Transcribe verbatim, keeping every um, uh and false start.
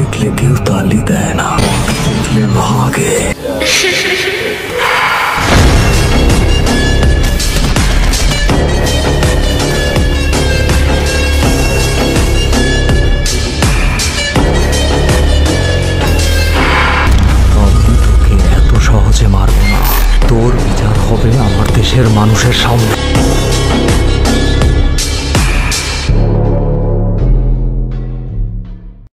দেখলে কেউ তালি দেয় না, দেখলে ভাগে। সহজে মারব না, তোর বিচার হবে আমার দেশের মানুষের সামনে।